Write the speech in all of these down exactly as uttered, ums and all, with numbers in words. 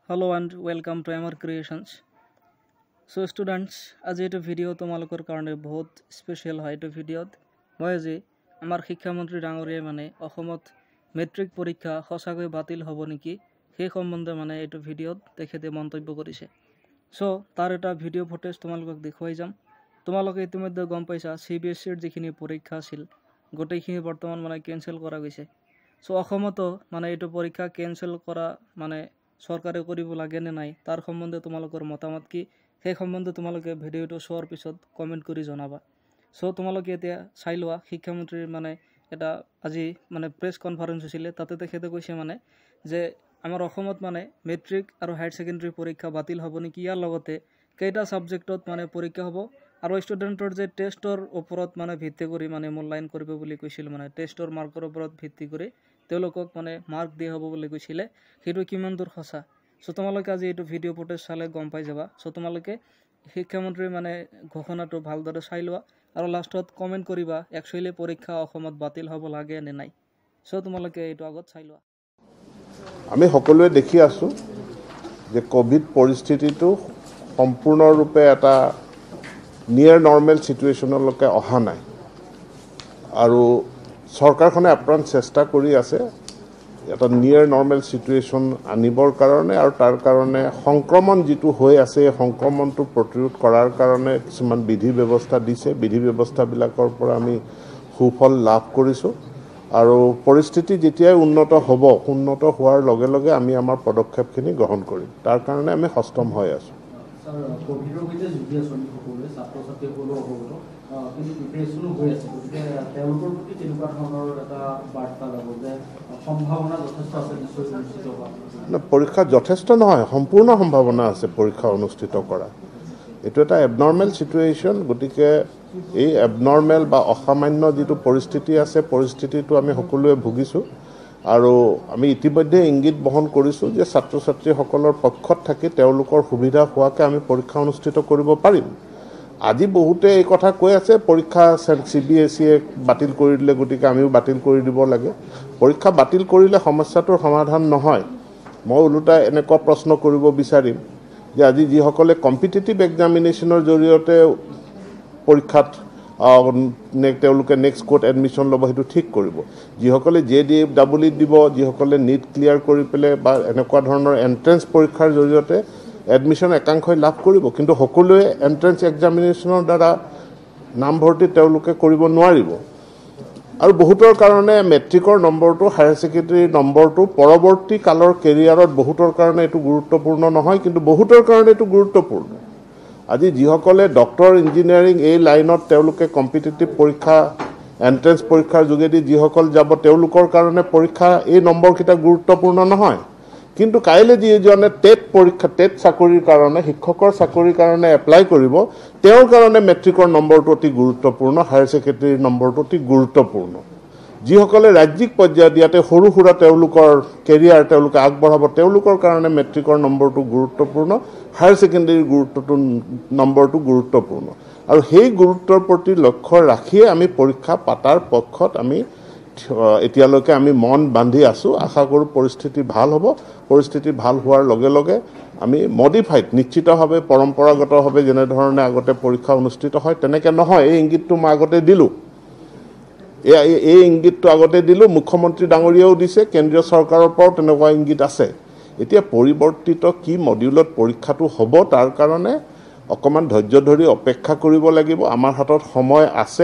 Hello and welcome to our creations. So students, আজি এইটো video তোমালোকৰ কাৰণে বহুত স্পেশাল হয় এইটো ভিডিওত মই আজি আমাৰ শিক্ষামন্ত্ৰী ডাঙৰীয়াই মানে অসমত মেট্ৰিক পৰীক্ষা সঁচাকৈ বাতিল হ'ব নেকি সেই সম্বন্ধে মানে এইটো ভিডিওত তেখেতে মন্তব্য কৰিছে সো তাৰ এটা ভিডিও ফুটেজ তোমালোকক দেখুৱাই যাম তোমালোকে ইতিমধ্যে গম পাইছা সিবিএসইৰ যিখিনি পৰীক্ষা আছিল গোটেইখিনি বৰ্তমান মানে কেনসেল কৰা গৈছে সো অসমতো মানে এইটো পৰীক্ষা কেনসেল কৰা মানে সরকারে কৰিব লাগে নে নাই তাৰ সম্বন্ধে তোমালোকৰ মতামত কি সেই সম্বন্ধে তোমালোকে ভিডিওটো চোৱাৰ পিছত কমেন্ট কৰি জনাবা সো তোমালোকে এতিয়া চাই লোৱা শিক্ষামন্ত্ৰীৰ মানে এটা আজি মানে প্ৰেছ কনফাৰেন্স হৈছিল তাতে তেখেতে কৈছে মানে যে আমাৰ অসমত মানে মেট্ৰিক আৰু হায়াৰ সেকেন্ডাৰী পৰীক্ষা বাতিল হ'ব নেকি ইয়াৰ লগতে কেইটা সাবজেক্টত মানে পৰীক্ষা হ'ব আৰু ষ্টুডেন্টৰ যে টেষ্টৰ ওপৰত মানে ভিত্তি কৰি মানে মূল্যায়ন কৰিব বুলি কৈছিল মানে টেষ্টৰ মাৰ্কৰ ওপৰত ভিত্তি কৰি তেওঁলোকক মানে মার্ক দিয়া হ'ব বুলি কৈছিলে হেতু কিমান দূৰ সঁচা সো তোমালোকে আজি এইটো ভিডিও ফুটেজ চালে গম পাই যাবা সো তোমালোকে শিক্ষামন্ত্ৰী মানে ঘোষণাটো ভালদৰে চাই লোৱা আৰু লাষ্টত কমেন্ট কৰিবা একচুয়ালি পৰীক্ষা অসমত বাতিল হ'ব লাগে নে নাই সো তোমালোকে এইটো আগত চাই লোৱা আমি সকলোৱে দেখি আছো যে কোভিড পৰিস্থিতিটো সম্পূৰ্ণৰূপে এটা নিয়াৰ নৰ্মেল সিচুৱেচনলৈকে অহা নাই আৰু সৰকাৰখনে আপ্ৰাণ চেষ্টা কৰি আছে এটা নিয়াৰ নৰ্মেল সিচুৱেচন আনিবৰ কাৰণে আৰু তাৰ কাৰণে সংক্ৰমণ যিটো হৈ আছে সংক্ৰমণটো প্ৰতিৰোধ কৰাৰ কাৰণে কিছুমান বিধি ব্যৱস্থা দিছে বিধি ব্যৱস্থাবিলাকৰ পৰা আমি সুফল লাভ কৰিছো আৰু পৰিস্থিতি যেতিয়া উন্নত হ'ব উন্নত হোৱাৰ লগে লগে আমি আমাৰ পদক্ষেপখিনি গ্ৰহণ কৰিম তাৰ কাৰণে আমি সষ্টম হৈ আছো স্যার কোভিডৰ বিৰুদ্ধে যুঁজি আছো আমি সকলোৱে ছাত্ৰ ছাত্ৰীসকলেও অৱগত কিন্তু প্ৰিপাৰেশ্যনো হৈ আছে গতিকে তেওঁলোকৰ প্ৰতি তেনেকুৱা ধৰণৰ এটা বাৰ্তা যাব যে সম্ভাৱনা যথেষ্ট আছে নিশ্চয় অনুষ্ঠিত হোৱা না পৰীক্ষা যথেষ্ট নহয় সম্পূৰ্ণ সম্ভাৱনা আছে পৰীক্ষা অনুষ্ঠিত কৰা এইটো এটা এবনৰ্মেল সিচুৱেচন গতিকে এই এবনৰ্মেল বা অসামান্য যিটো পৰিস্থিতি আছে পৰিস্থিতিটো আমি সকলোৱে ভুগিছো আৰু আমি ইতিমধ্যে ইংগিত বহন কৰিছো যে ছাত্ৰ ছাত্ৰীসকলৰ পক্ষত থাকি তেওঁলোকৰ সুবিধা হোৱাকে আমি পৰীক্ষা অনুষ্ঠিত কৰিব পাৰিম আজি বহুতে এই কথা কৈ আছে পৰীক্ষা সিবিএসইয়ে বাতিল কৰি দিলে গতিকে আমিও বাতিল কৰি দিব লাগে পৰীক্ষা বাতিল কৰিলে সমস্যাটোৰ সমাধান নহয় মই উল্টা এনেকুৱা প্ৰশ্ন কৰিব বিচাৰিম যে আজি যিসকলে কম্পিটিটিভ এক্সামিনেশ্যনৰ জৰিয়তে পৰীক্ষাত তেওঁলোকে নেক্সট কোড এডমিশ্যন ল'ব সেইটো ঠিক কৰিব যিসকলে জে ডি ডাবল ই দিব যিসকলে নিট ক্লিয়াৰ কৰি পেলাই বা এনেকুৱা ধৰণৰ এন্ট্ৰেন্স পৰীক্ষাৰ জৰিয়তে এডমিশ্যন একাংশই লাভ কৰিব কিন্তু সকলোৱে এন্ট্ৰেন্স এক্সামিনেশ্যনৰ দ্বাৰা নামভৰ্তি তেওঁলোকে কৰিব নোৱাৰিব আৰু বহুতৰ কাৰণে মেট্ৰিকৰ নম্বৰটো হায়াৰ সেকেন্ডাৰী নম্বৰটো পৰৱৰ্তী কালৰ কেৰিয়াৰত বহুতৰ কাৰণে এইটো গুৰুত্বপূৰ্ণ নহয় কিন্তু বহুতৰ কাৰণে এইটো গুৰুত্বপূৰ্ণ আজি যিসকলে ডক্টৰ ইঞ্জিনিয়াৰিং এই লাইনত তেওঁলোকে কম্পিটিটিভ পৰীক্ষা এন্ট্ৰেন্স পৰীক্ষাৰ যোগেদি যিসকল যাব তেওঁলোকৰ কাৰণে পৰীক্ষা এই নম্বৰকেইটা গুৰুত্বপূৰ্ণ নহয় কিন্তু কাইলে যিজনে টেট পৰীক্ষা টেট চাকৰিৰ কাৰণে শিক্ষকৰ চাকৰিৰ কাৰণে এপ্লাই কৰিব তেওঁৰ কাৰণে মেট্ৰিকৰ নম্বৰটো অতি গুৰুত্বপূৰ্ণ হায়াৰ সেকেন্ডাৰী নম্বৰটো অতি গুৰুত্বপূৰ্ণ যিসকলে ৰাজ্যিক পৰ্যায়ত ইয়াতে সৰু সুৰা তেওঁলোকৰ কেৰিয়াৰ তেওঁলোকে আগবঢ়াব তেওঁলোকৰ কাৰণে মেট্ৰিকৰ নম্বৰটো গুৰুত্বপূৰ্ণ হায়াৰ সেকেন্ডাৰী গুৰুত্বটো নম্বৰটো গুৰুত্বপূৰ্ণ আৰু সেই গুৰুত্বৰ প্ৰতি লক্ষ্য ৰাখিয়ে আমি পৰীক্ষা পাতাৰ পক্ষত আমি এতিয়ালৈকে আমি মন বান্ধি আছো আশা কৰো পৰিস্থিতি ভাল হ'ব পৰিস্থিতি ভাল হোৱাৰ লগে লগে আমি মডিফাইড নিশ্চিতভাৱে পৰম্পৰাগতভাৱে যেনে ধৰণে আগতে পৰীক্ষা অনুষ্ঠিত হয় তেনেকে নহয় এই ইংগিতটো মই আগতে দিলো এই এই ইংগিতটো আগতে দিলো মুখ্যমন্ত্ৰী ডাঙৰীয়াও দিছে কেন্দ্ৰীয় চৰকাৰৰ পৰাও তেনেকুৱা ইংগিত আছে এতিয়া পৰিৱৰ্তিত কি মডিউলত পৰীক্ষাটো হ'ব তাৰ কাৰণে অকমান ধৈৰ্য ধৰি অপেক্ষা কৰিব লাগিব আমাৰ হাতত সময় আছে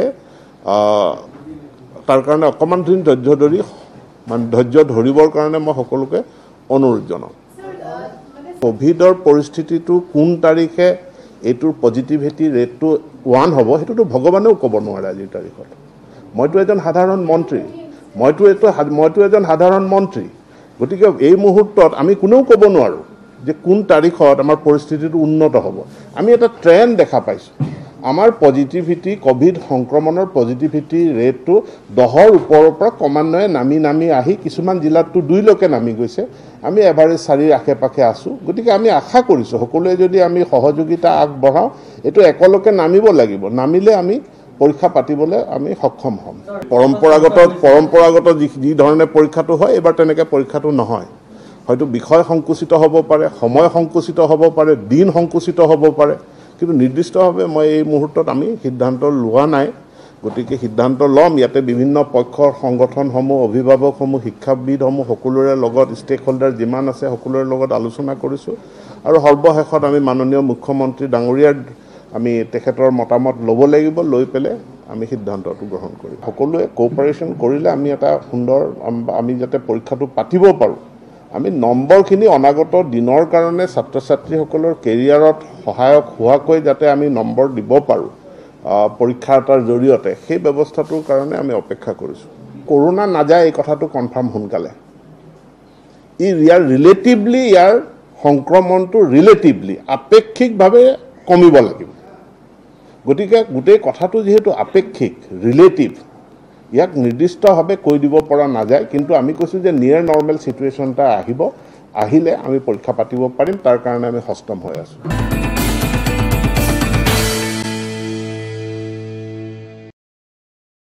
তাৰ কাৰণে অকমান দিন ধৈৰ্য ধৰি মানে ধৈৰ্য ধৰিবৰ কাৰণে মই সকলোকে অনুৰোধ জনাম কোভিডৰ পৰিস্থিতিটো কোন তাৰিখে এইটোৰ পজিটিভিটি ৰেটটো ওৱান হ'ব সেইটোতো ভগৱানেও ক'ব নোৱাৰে আজিৰ তাৰিখত মইতো এজন সাধাৰণ মন্ত্ৰী মইতো এইটো মইতো এজন সাধাৰণ মন্ত্ৰী গতিকে এই মুহূৰ্তত আমি কোনেও ক'ব নোৱাৰো যে কোন তাৰিখত আমাৰ পৰিস্থিতিটো উন্নত হ'ব আমি এটা ট্ৰেন্ড দেখা পাইছো আমাৰ পজিটিভিটি কোভিড সংক্ৰমণৰ পজিটিভিটি ৰেটটো দহৰ ওপৰৰ পৰা ক্ৰমান্বয়ে নামি নামি আহি কিছুমান জিলাতটো দুইলৈকে নামি গৈছে আমি এভাৰেজ চাৰিৰ আশে-পাশে আছো গতিকে আমি আশা কৰিছো সকলোৱে যদি আমি সহযোগিতা আগবঢ়াও এটো একলৈকে নামিব লাগিব নামিলে আমি পৰীক্ষা পাতিবলৈ আমি সক্ষম হ'ম পৰম্পৰাগত পৰম্পৰাগত যি ধৰণে পৰীক্ষাটো হয় এবাৰ তেনেকৈ পৰীক্ষাটো নহয় হয়তো বিষয় সংকুচিত হ'ব পাৰে, সময় সংকুচিত হ'ব পাৰে, দিন সংকুচিত হ'ব পাৰে, কিন্তু নিৰ্দিষ্টভাৱে মই এই মুহূৰ্তত আমি সিদ্ধান্ত লোৱা নাই। গতিকে সিদ্ধান্ত ল'ম ইয়াতে বিভিন্ন পক্ষৰ সংগঠনসমূহ, অভিভাৱকসমূহ, শিক্ষাবিদসমূহ সকলোৰে লগত ষ্টেক হোল্ডাৰ যিমান আছে সকলোৰে লগত আলোচনা কৰিছোঁ আৰু সৰ্বশেষত আমি মাননীয় মুখ্যমন্ত্ৰী ডাঙৰীয়াৰ আমি তেখেতৰ মতামত ল'ব লাগিব, লৈ পেলাই আমি সিদ্ধান্তটো গ্ৰহণ কৰিম। সকলোৱে কোঅপাৰেশ্যন কৰিলে আমি এটা সুন্দৰ আমি যাতে পৰীক্ষাটো পাতিব পাৰোঁ, আমি নম্বৰখিনি অনাগত দিনৰ কাৰণে ছাত্ৰ ছাত্ৰীসকলৰ কেৰিয়াৰত সহায়ক হোৱাকৈ যাতে আমি নম্বৰ দিব পাৰোঁ পৰীক্ষা এটাৰ জৰিয়তে, সেই ব্যৱস্থাটোৰ কাৰণে আমি অপেক্ষা কৰিছোঁ। কৰোণা নাযায় এই কথাটো কনফাৰ্ম সোনকালে। ই ইয়াৰ ৰিলেটিভলি ইয়াৰ সংক্ৰমণটো ৰিলেটিভলি আপেক্ষিকভাৱে কমিব লাগিব। গতিকে গোটেই কথাটো যিহেতু আপেক্ষিক, ৰিলেটিভ, ইয়াক নিৰ্দিষ্টভাৱে কৈ দিব পৰা নাযায়, কিন্তু আমি কৈছোঁ যে নিয়েৰ নৰ্মেল চিটুৱেশ্যন এটা আহিব, আহিলে আমি পৰীক্ষা পাতিব পাৰিম, তাৰ কাৰণে আমি সষ্টম হৈ আছোঁ।